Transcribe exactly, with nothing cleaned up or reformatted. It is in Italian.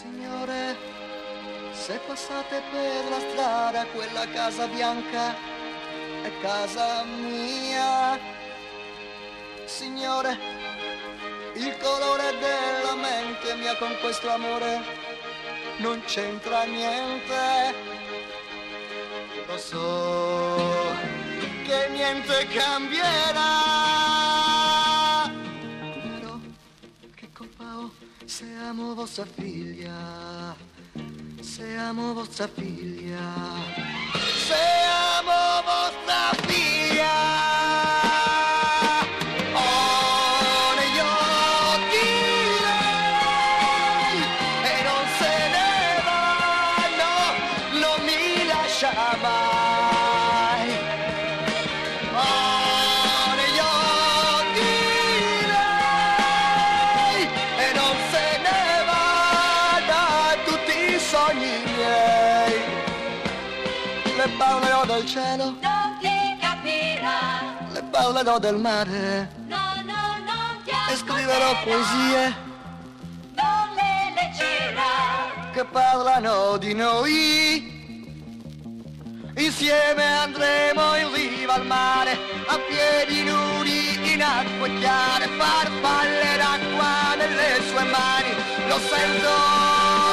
Signore, se passate per la strada, quella casa bianca è casa mia. Signore, il colore della mente mia con questo amore non c'entra niente. Lo so che niente cambierà, però che colpa ho se amo vostra figlia, se amo vostra figlia, se amo vostra figlia. Ho negli occhi lei e non se ne va, no, non mi lascia mai. Ho negli occhi lei e non se ne va da tutti i sogni miei. Le parlerò del cielo, Non ti capirà, le parlerò del mare no, no, non ti e scriverò poesie non le leggerà. che parlano di noi. Insieme andremo in riva al mare, a piedi nudi in acque chiare, farfalle d'acqua nelle sue mani. Lo sento